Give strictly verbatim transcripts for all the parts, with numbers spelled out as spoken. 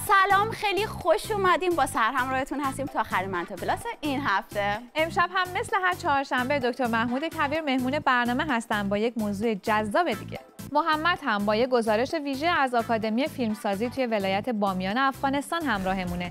سلام، خیلی خوش اومدیم. با سرهمراهتون هستیم تا آخر منطقه پلاس این هفته. امشب هم مثل هر چهارشنبه دکتر محمود کبیر مهمون برنامه هستن با یک موضوع جذاب دیگه. محمد هم با یک گزارش ویژه از آکادمی فیلمسازی توی ولایت بامیان افغانستان همراهمونه.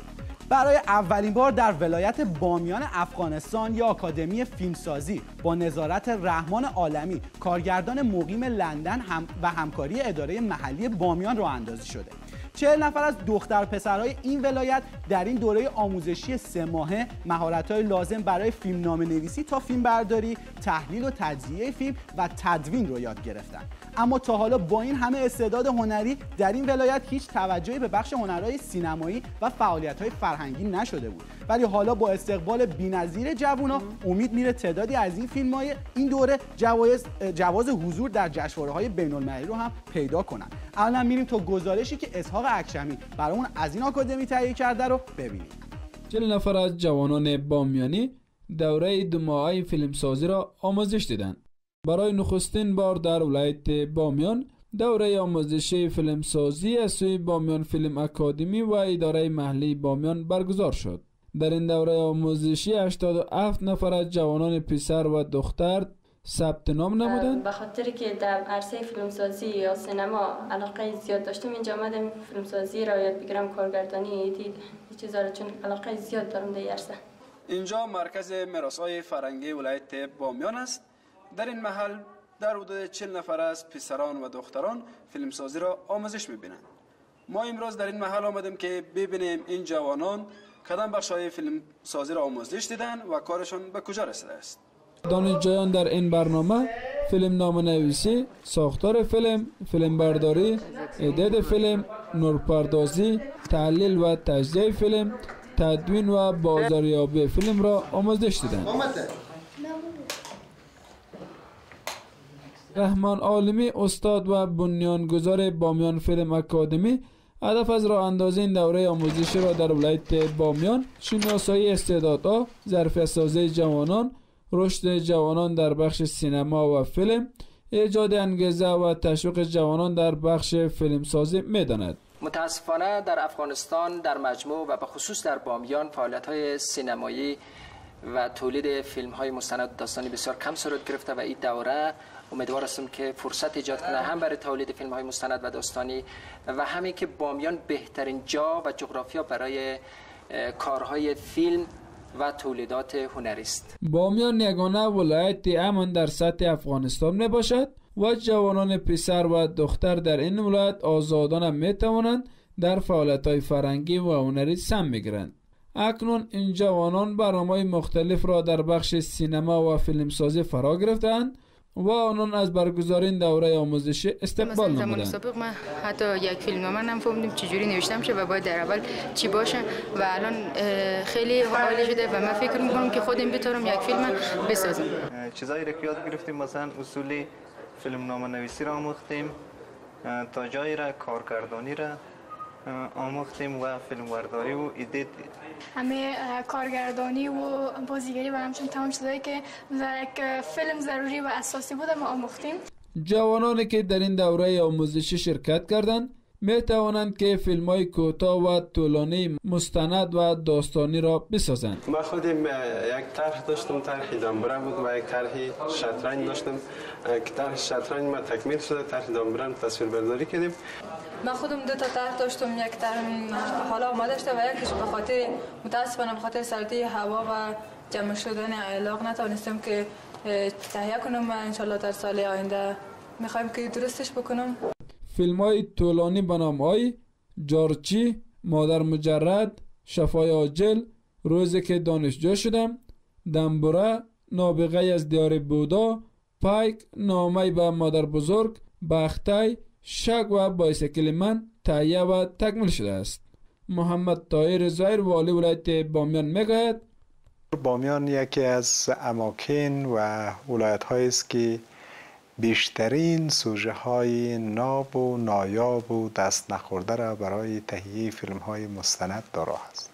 برای اولین بار در ولایت بامیان افغانستان یا آکادمی فیلمسازی با نظارت رحمان عالمی کارگردان مقیم لندن هم و همکاری اداره محلی بامیان راه اندازی شده. چهل نفر از دختر و پسرهای این ولایت در این دوره آموزشی سه ماهه مهارت‌های لازم برای فیلمنامه نویسی تا فیلم برداری، تحلیل و تجزیه فیلم و تدوین رو یاد گرفتن. اما تا حالا با این همه استعداد هنری در این ولایت هیچ توجهی به بخش هنرهای سینمایی و فعالیت‌های فرهنگی نشده بود. ولی حالا با استقبال بی‌نظیر جوونا امید میره تعدادی از این فیلم‌های این دوره جواز جواز حضور در جشنواره‌های بین‌المللی رو هم پیدا کنن. الان میریم تا گزارشی که اسحاق اکشمی برامون از این آکادمی تهیه کرده رو ببینیم. چهل نفر از جوانان بامیانی دوره دو ماهه فیلمسازی را آموزش دیدند. برای نخستین بار در ولایت بامیان دوره آموزشی فیلمسازی از سوی بامیان فیلم اکادمی و اداره محلی بامیان برگزار شد. در این دوره آموزشی هشتاد و هفت نفر از جوانان پسر و دختر ثبت نام نمودند. به خاطر که در عرصه فیلمسازی یا سینما علاقه زیاد داشتم اینجا آمدم فیلمسازی را یاد بگیرم، کارگردانی دید چیزا را، چون علاقه زیاد دارم در عرصه. اینجا مرکز میراث‌های فرهنگی ولایت بامیان است. در این محل در حدود چهل نفر از پسران و دختران فیلمسازی را آموزش می‌بینند. ما امروز در این محل آمدیم که ببینیم این جوانان کدام بخش‌های فیلمسازی را آموزش دیدن و کارشون به کجا رسیده است. دانشجویان در این برنامه فیلم نام نویسی، ساختار فیلم، فیلم برداری، اعداد فیلم، نورپردازی، تحلیل و تجزیه فیلم، تدوین و بازاریابی فیلم را آموزش دیدند. رحمان عالمی استاد و بنیانگذار بامیان فیلم اکادمی هدف از راه اندازی این دوره آموزشی را در ولایت بامیان شناسایی استعدادها، ظرفیت سازی جوانان، رشد جوانان در بخش سینما و فیلم، ایجاد انگیزه و تشویق جوانان در بخش فیلمسازی می‌داند. متاسفانه در افغانستان در مجموع و به خصوص در بامیان فعالیت‌های سینمایی و تولید فیلم‌های مستند داستانی بسیار کم صورت گرفته و این دوره امیدوار هستم که فرصت ایجاد کنه هم برای تولید فیلم‌های مستند و داستانی و همین که بامیان بهترین جا و جغرافیا برای کارهای فیلم و تولیدات هنری است. بامیان یگانه ولایت امن در سطح افغانستان می باشد و جوانان پسر و دختر در این ولایت آزادانه می توانند در فعالیت‌های فرهنگی و هنری سهم می‌گیرند. اکنون این جوانان برنامه‌های مختلف را در بخش سینما و فیلمسازی فرا گرفتند و آنان از برگزاری این دوره آموزشی استقبال نمودند. مثلا سابق من حتی یک فیلمنامه نفهمیدم چجوری نوشتم شه و باید در اول چی باشه و الان خیلی عالی شده و من فکر می‌کنم که خودم بتونم یک فیلم بسازم. چیزایی را که یاد گرفتیم مثلا اصولی فیلمنامه نویسی را آموختیم، تا جایی را کارگردانی را آموختیم و فیلمبرداری و ایدیت. همه کارگردانی و بازیگری و همچنین تمام چیزایی که در یک فیلم ضروری و اساسی بوده ما آموختیم. جوانانی که در این دوره آموزشی شرکت کردند می توانند که فیلم های کوتاه و طولانی مستند و داستانی را بسازند. ما خودم یک طرح داشتم، طرح دامبره بود و یک طرح شطرنج داشتم که طرح شطرنج ما تکمیل شده، طرح دامبره رو تصویر برداری کردیم. من خودم دو تا طرح داشتم، یک طرح حالا آماده شده و یکیش به خاطر متاسفانه به خاطر سردی هوا و جمع شدن علاق نتونستم که تهیه کنم و ان شاء الله در سال آینده میخوایم که درستش بکنم. فیلم های طولانی به نام های جارچی، مادر مجرد، شفای عاجل، روزی که دانشجو شدم، دنبوره، نابغه از دیار بودا، پایک، نامه به مادر بزرگ، بختای، شک و بایسکل من تهیه و تکمیل شده است. محمد طاهر زایر والی ولایت بامیان میگوید بامیان یکی از اماکن و ولایت هایی است که بیشترین سوژه های ناب و نایاب و دست نخورده را برای تهیه فیلم های مستند دارا است.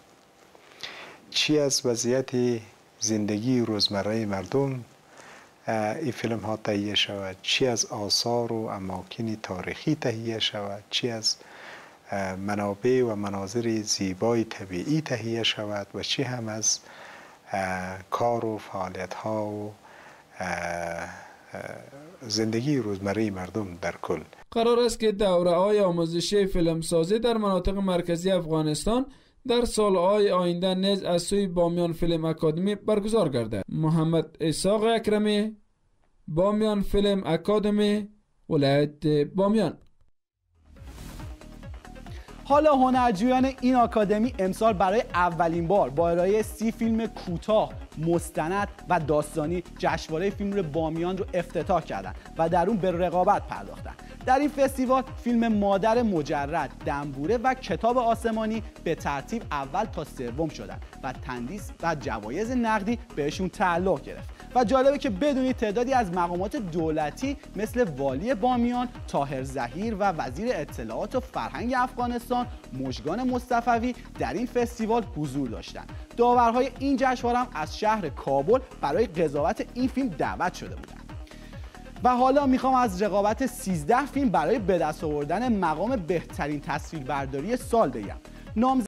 چی از وضعیت زندگی روزمره مردم این فیلم ها تهیه شود، چی از آثار و اماکن تاریخی تهیه شود، چی از منابع و مناظر زیبای طبیعی تهیه شود و چی هم از کار و فعالیت ها و زندگی روزمره مردم در کل. قرار است که دوره های آموزشی فیلمسازی در مناطق مرکزی افغانستان در سالهای آینده نیز از سوی بامیان فیلم اکادمی برگزار گردد. محمد اسحاق اکرمی، بامیان فیلم اکادمی، ولایت بامیان. حالا هنرجویان این آکادمی امسال برای اولین بار با ارائه سی فیلم کوتاه، مستند و داستانی جشنواره فیلم بامیان رو افتتاح کردند و در اون به رقابت پرداختند. در این فستیوال فیلم مادر مجرد، دنبوره و کتاب آسمانی به ترتیب اول تا سوم شدند و تندیس و جوایز نقدی بهشون تعلق گرفت. و جالبه که بدونید تعدادی از مقامات دولتی مثل والی بامیان، طاهر ظهیر و وزیر اطلاعات و فرهنگ افغانستان مژگان مصطفوی در این فستیوال حضور داشتند. داورهای این جشنواره هم از شهر کابل برای قضاوت این فیلم دعوت شده بودند. و حالا میخوام از رقابت سیزده فیلم برای به دست آوردن مقام بهترین تصویربرداری سال بگم. نام